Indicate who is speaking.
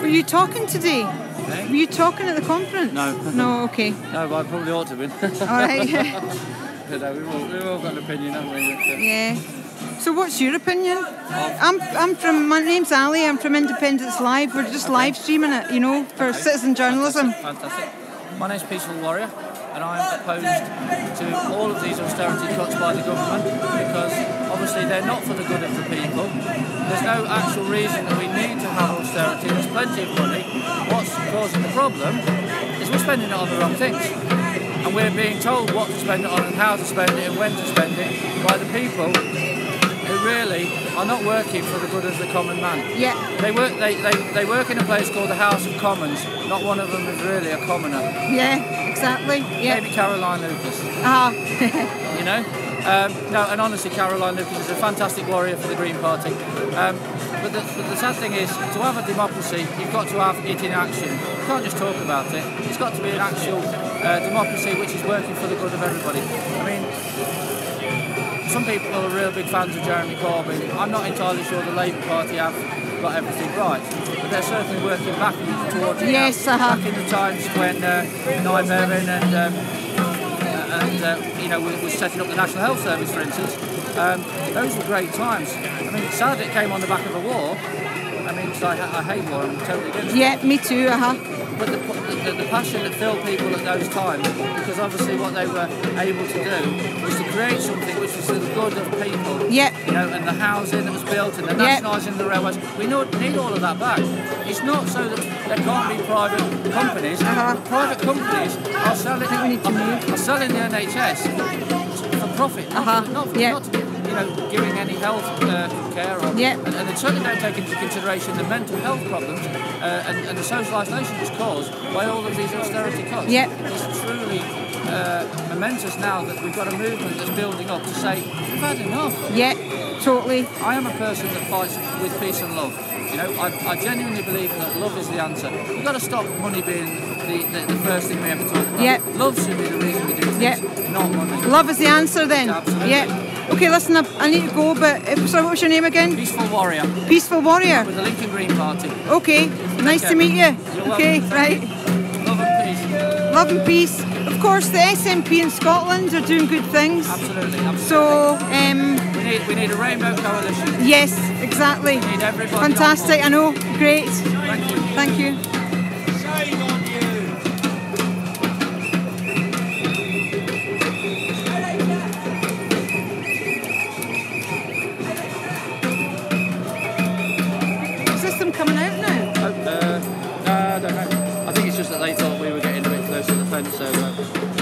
Speaker 1: you talking today?
Speaker 2: Okay.
Speaker 1: Were you talking at the conference?
Speaker 2: No.
Speaker 1: No, okay.
Speaker 2: No, but I probably ought to have been.
Speaker 1: All right.
Speaker 2: But no, we've all got an opinion, haven't we?
Speaker 1: Yeah. So what's your opinion? My name's Ali, I'm from Independence Live. We're just live streaming it, you know, for citizen journalism.
Speaker 2: Fantastic. My name's Peaceful Warrior, and I'm opposed to all of these austerity cuts by the government because obviously they're not for the good of the people. There's no actual reason that we need to have austerity. There's plenty of money. What's causing the problem is we're spending it on the wrong things. And we're being told what to spend it on and how to spend it and when to spend it by the people who really are not working for the good of the common man.
Speaker 1: Yeah.
Speaker 2: They work in a place called the House of Commons. Not one of them is really a commoner.
Speaker 1: Yeah, exactly. Yeah.
Speaker 2: Maybe Caroline Lucas. You know? No, and honestly, Caroline Lucas is a fantastic warrior for the Green Party. But the sad thing is, to have a democracy, you've got to have it in action. You can't just talk about it. It's got to be an actual democracy which is working for the good of everybody. I mean, some people are real big fans of Jeremy Corbyn. I'm not entirely sure the Labour Party have got everything right, but they're certainly working back towards it.
Speaker 1: Yes,
Speaker 2: back in the times when Nye Bevan and you know, was setting up the National Health Service, for instance. Those were great times. I mean, sadly it came on the back of a war. I mean, so I hate war, I'm totally against it.
Speaker 1: Yeah, me too,
Speaker 2: But the passion that filled people at those times, because obviously what they were able to do was to create something which was for the good of people.
Speaker 1: Yeah.
Speaker 2: You know, and the housing that was built and the nationalising the railways. We need all of that back. It's not so that there can't be private companies. Private companies are selling the NHS for profit, not to be, you know, giving any health care or, and they certainly don't take into consideration the mental health problems and the social isolation that's caused by all of these austerity cuts. It's truly momentous now that we've got a movement that's building up to say we've had enough.
Speaker 1: Yeah, totally.
Speaker 2: I am a person that fights with peace and love. You know, I genuinely believe that love is the answer. We've got to stop money being the first thing we ever talk about. Love should be the reason we do things, not money.
Speaker 1: Love is the answer then.
Speaker 2: Absolutely.
Speaker 1: Yeah. Okay, listen, I need to go, but sorry, what was your name again?
Speaker 2: Peaceful Warrior.
Speaker 1: Peaceful Warrior.
Speaker 2: With the Lincoln Green Party.
Speaker 1: Okay, nice to meet you.
Speaker 2: You're
Speaker 1: okay,
Speaker 2: welcome.
Speaker 1: Right.
Speaker 2: Love and peace.
Speaker 1: Love and peace. Of course, the SNP in Scotland are doing good things.
Speaker 2: Absolutely, absolutely.
Speaker 1: So,
Speaker 2: we need a rainbow coalition.
Speaker 1: Yes, exactly.
Speaker 2: We need everybody.
Speaker 1: Fantastic, I know. Great.
Speaker 2: Thank you.
Speaker 1: Thank you.
Speaker 3: Shame on you.
Speaker 1: Is this them coming out now?
Speaker 2: No, I don't know. I think it's just that they thought we were getting a bit close to the fence, so